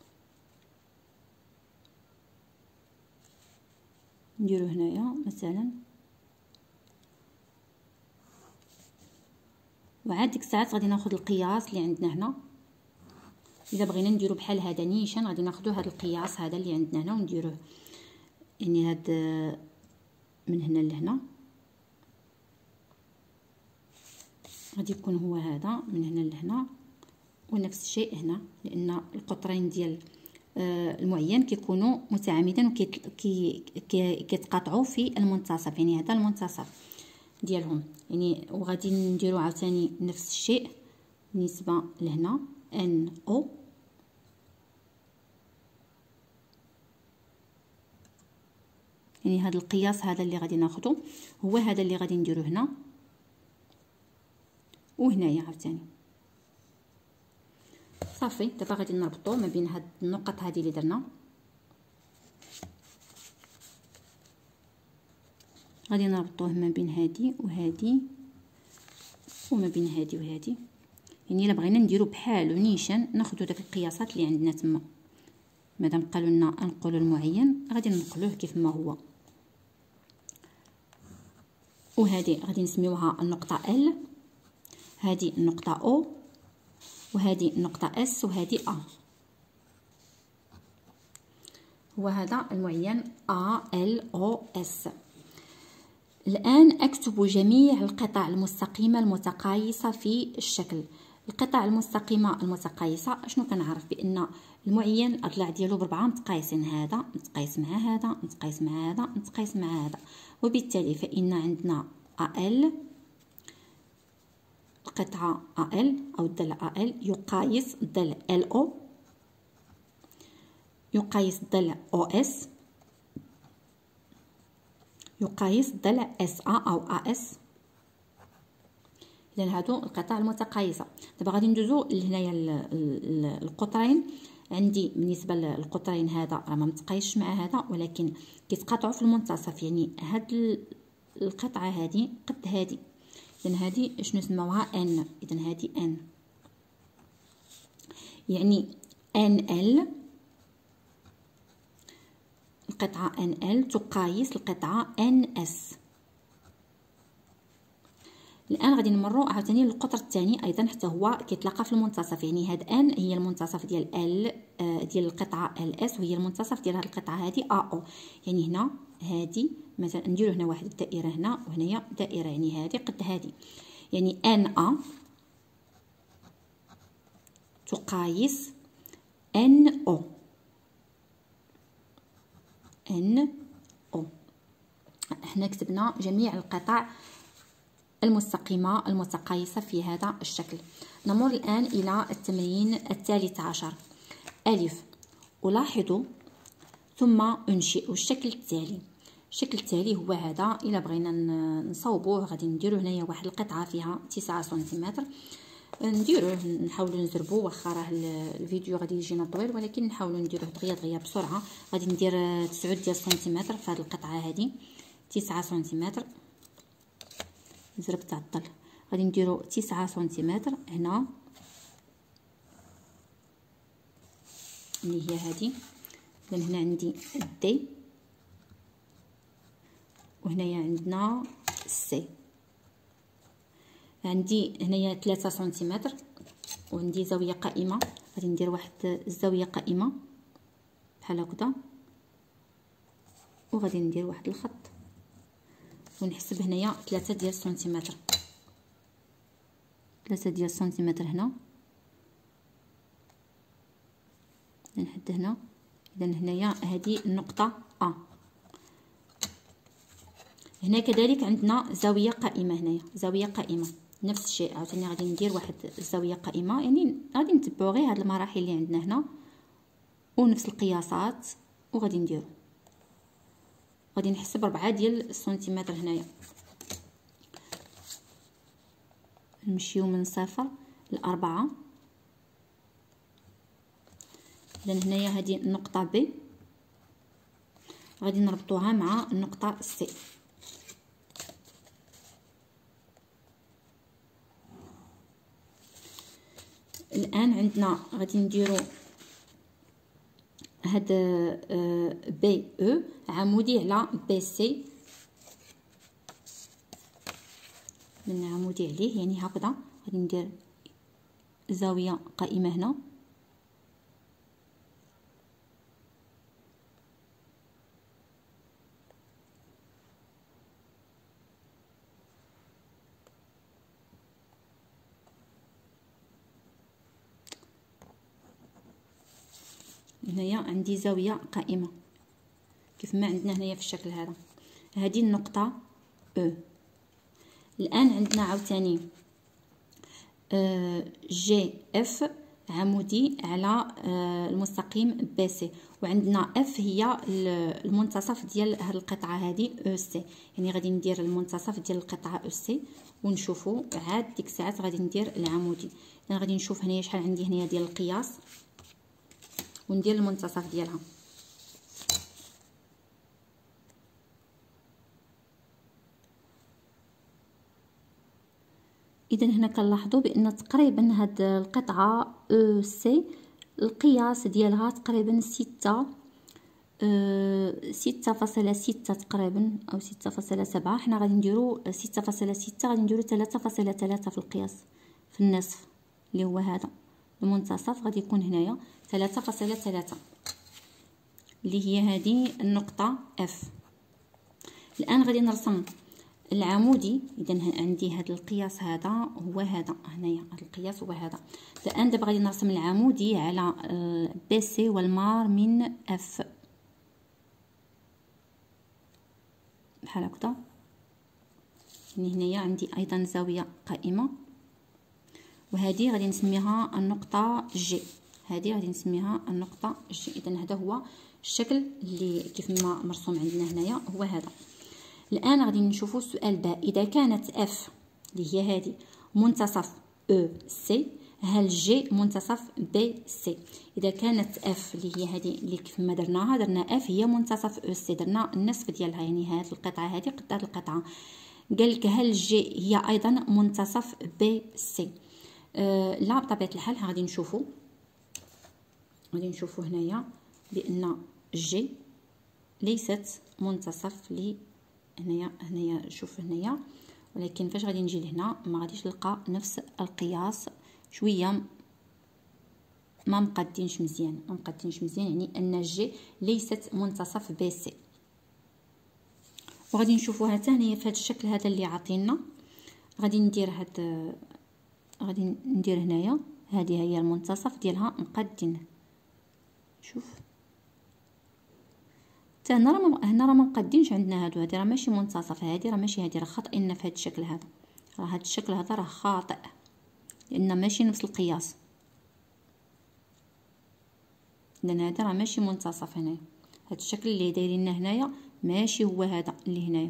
نديرو هنايا مثلا، وعاد ديك الساعات غادي ناخذ القياس اللي عندنا هنا. اذا بغينا نديرو بحال هذا نيشان، غادي ناخذو هذا القياس هذا اللي عندنا هنا ونديروه، يعني هاد من هنا لهنا غادي يكون هو هذا من هنا لهنا، ونفس الشيء هنا، لان القطرين ديال المعين كيكونوا متعامدين وكيتقاطعوا في المنتصف، يعني هذا المنتصف ديالهم. يعني وغادي نديرو عاوتاني نفس الشيء بالنسبه لهنا ان او، يعني هذا القياس هذا اللي غادي ناخذه هو هذا اللي غادي نديرو هنا وهنايا عاوتاني. صافي دابا غادي نربطو ما بين هاد النقط هذه اللي درنا، غادي نربطوه ما بين هذه وهذه وما بين هذه وهذه. يعني الا بغينا نديرو بحالو نيشان، ناخذوا داك القياسات اللي عندنا تما، مادام قالوا لنا نقولوا المعين غادي ننقلوه كيف ما هو. وهذه غادي نسميوها النقطه ال، هذه النقطه او، وهذه النقطه اس، وهذه ا. وهذا المعين A L O S. الآن أكتب جميع القطع المستقيمة المتقايسة في الشكل. القطع المستقيمة المتقايسة اشنو كنعرف؟ بأن المعين الضلع ديالو بربعة متقايسين، هذا متقايس مع هذا، متقايس مع هذا، متقايس مع هذا، وبالتالي فإن عندنا A L، القطعة A L أو الضلع A L يقايس الضلع L O، يقايس الضلع O S، يقايس الضلع اس ا او ا اس. اذا هادو القطع المتقايسه. دابا غادي ندوزو لهنايا القطرين. عندي بالنسبه للقطرين هذا راه ما متقايسش مع هذا، ولكن كيتقاطعوا في المنتصف، يعني هاد القطعه هذه قد هذه، اذا هذه شنو سموها ان، اذا هذه ان، يعني ان ال، القطعة ان ال تقايس القطعة ان اس. الآن غادي نمروا عاوتاني للقطر الثاني أيضا، حتى هو كيتلاقى في المنتصف، يعني هاد ان هي المنتصف ديال ال ديال القطعة ال اس، وهي المنتصف ديال هاد القطعة هادي ا او. يعني هنا هادي مثلا نديرو هنا واحد الدائرة هنا وهنايا دائرة، يعني هادي قد هادي، يعني ان ا تقايس ان او، ان او. احنا كتبنا جميع القطع المستقيمة المتقايسة في هذا الشكل. نمر الآن إلى التمرين الثالث عشر. ألف، ألاحظ ثم أنشئ الشكل التالي. الشكل التالي هو هذا. إلا بغينا نصوبوه غادي نديرو هنايا واحد القطعة فيها تسعة سنتيمتر، نديروه نحاولوا نزربوه، واخا راه الفيديو غادي يجينا طويل، ولكن نحاولوا نديروه دغيا دغيا بسرعه. غادي ندير تسعة ديال سنتيمتر في هذه القطعه هذه، تسعة سنتيمتر، نزرب تعطل. غادي نديرو تسعة سنتيمتر هنا اللي هي هذه. اذا هنا عندي دي، وهنايا عندنا سي. عندي هنايا ثلاثة سنتيمتر، وعندي زاويه قائمه. غادي ندير واحد الزاويه قائمه بحال هكذا، وغادي ندير واحد الخط ونحسب هنايا ثلاثة ديال السنتيمتر، ثلاثة ديال السنتيمتر هنا. نحد هنا. اذا هنايا هذه النقطه ا. هنا كذلك عندنا زاويه قائمه، هنايا زاويه قائمه نفس الشيء. عاوتاني غادي ندير واحد الزاويه قائمه، يعني غادي نتبعوا غير هاد المراحل اللي عندنا هنا ونفس القياسات، وغادي نديرو غادي نحسب ربعة ديال السنتيمتر هنايا، نمشيو من صفر لأربعة. إذن هنايا هذه النقطة ب غادي نربطوها مع النقطة سي. الآن عندنا غادي نديرو هاد بي او عمودي على بي سي، من عمودي عليه يعني هكذا. غادي ندير زاوية قائمة هنا، هنايا عندي زاوية قائمة كيف ما عندنا هنايا في الشكل هذا. هذه النقطة او. الآن عندنا عاوتاني جي اف عمودي على المستقيم بي سي، وعندنا اف هي المنتصف ديال هاد القطعة هذه او سي. يعني غادي ندير المنتصف ديال القطعة او سي ونشوفوا عاد ديك الساعات غادي ندير العمودي. انا غادي نشوف هنايا شحال عندي هنايا ديال القياس وندير المنتصف ديالها. اذا هنا كنلاحظوا بان تقريبا هاد القطعه او سي القياس ديالها تقريبا ستة ستة فاصلة ستة تقريبا او ستة فاصلة سبعة. حنا غادي نديرو ستة فاصلة ستة، غادي نديرو ثلاثة فاصلة ثلاثة في القياس في النصف اللي هو هذا المنتصف، غادي يكون هنايا ثلاثة فاصلة ثلاثة اللي هي هذه النقطة اف. الان غادي نرسم العمودي. اذا عندي هذا القياس هذا هو هذا هنايا، هذا القياس هو هذا. الان دابا غادي نرسم العمودي على بي سي والمار من اف بحال هكذا. يعني هنايا عندي ايضا زاويه قائمه، وهذه غادي نسميها النقطه جي. هذه غادي نسميها النقطه جي. اذا هذا هو الشكل اللي كيف ما مرسوم عندنا هنايا هو هذا. الان غادي نشوفوا السؤال باء. اذا كانت اف اللي هي هذه منتصف او سي، هل جي منتصف بي سي؟ اذا كانت اف اللي هي هذه اللي كيف ما درناها، درنا اف هي منتصف او سي، درنا النصف ديالها يعني هذه القطعه هذه قد هذه القطعه. قال لك هل جي هي ايضا منتصف بي سي؟ آه لا، بطبيعه الحال غادي نشوفوا غادي نشوفوا هنايا بان جي ليست منتصف لي هنايا. هنايا شوف هنايا، ولكن فاش غادي نجي لهنا ما غاديش نلقى نفس القياس، شويه ما مقادينش مزيان ما مقادينش مزيان يعني ان جي ليست منتصف بي سي. وغادي نشوفوها حتى هنايا في هذا الشكل هذا اللي عاطينا. غادي ندير هاد غادي ندير هنايا هذه هي المنتصف ديالها مقادين. شوف حتى هنا راه هنا راه ما مقادينش عندنا هادو، هادي راه ماشي منتصف، هادي راه ماشي هادي راه خاطئين في هاد الشكل هذا. راه هاد الشكل هذا راه خاطئ لان ماشي نفس القياس. لان هذا راه ماشي منتصف. هنايا هاد الشكل اللي دايرين هنايا ماشي هو هذا اللي هنايا.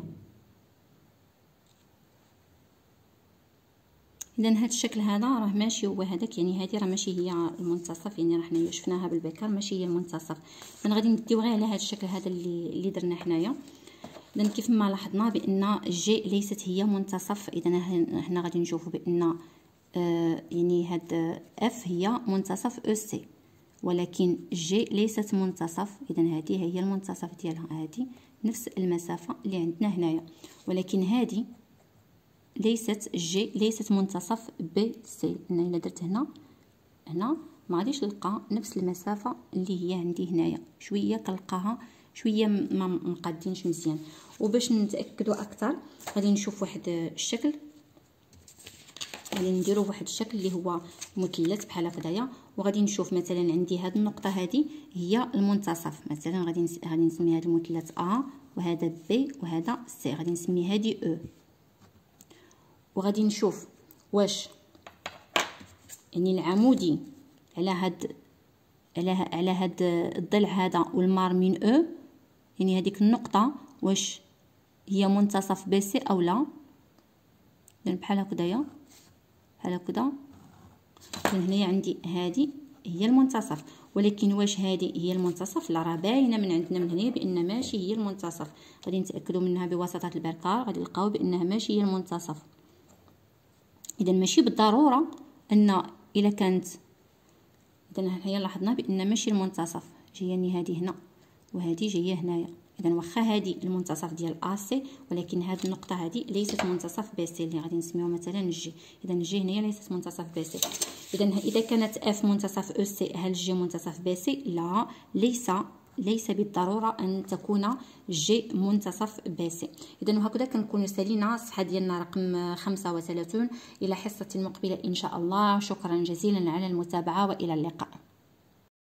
اذا هاد الشكل هذا راه ماشي هو هذاك، يعني هذه راه ماشي هي المنتصف، يعني راه حنايا شفناها بالبكر ماشي هي المنتصف. اذا غادي نديو غير على هاد الشكل هذا اللي اللي درنا حنايا. اذا كيف ما لاحظنا بان جي ليست هي منتصف. اذا هنا غادي نشوفوا بان آه يعني هاد اف هي منتصف او سي، ولكن جي ليست منتصف. اذا هذه هي المنتصف ديالها، هذه نفس المسافه اللي عندنا هنايا، ولكن هذه ليست جي ليست منتصف بي سي. انا الا درت هنا هنا ما غاديش نلقى نفس المسافه اللي هي عندي هنايا، شويه كنلقاها شويه ما مقادينش مزيان. وباش نتاكدوا اكثر غادي نشوف واحد الشكل، غادي نديروا واحد الشكل اللي هو مثلث بحال هكذايا، وغادي نشوف مثلا عندي هذه النقطه هذه هي المنتصف. مثلا غادي غادي نسمي هذا المثلث ا، وهذا بي، وهذا سي. غادي نسمي هذه او، وغادي نشوف واش يعني العمودي على هاد على على هاد الضلع هذا والمار من او، يعني هذيك النقطه واش هي منتصف بي سي او لا. اذا بحال هكذايا بحال هكذا. اذا هنايا عندي هذه هي المنتصف، ولكن واش هذه هي المنتصف؟ لا، راه باينه من عندنا من هنا بان ماشي هي المنتصف. غادي نتاكدوا منها بواسطه البركار، غادي نلقاو بانها ماشي هي المنتصف. اذا ماشي بالضروره ان الا كانت، اذا هي لاحظنا بان ماشي المنتصف، جاياني هذه هنا وهذه جايه هنايا. اذا واخا هذه المنتصف ديال ا سي، ولكن هذه النقطه هذه ليست منتصف بي سي اللي غادي نسميوها مثلا جي. اذا جي هنايا ليست منتصف بي سي. اذا اذا كانت اف منتصف او سي، هل جي منتصف بي سي؟ لا، ليس ليس بالضروره ان تكون جي منتصف بي سي. اذا وهكذا كنكونوا سالينا الصفحه ديالنا رقم خمسة وثلاثين. الى حصه مقبله ان شاء الله. شكرا جزيلا على المتابعه والى اللقاء.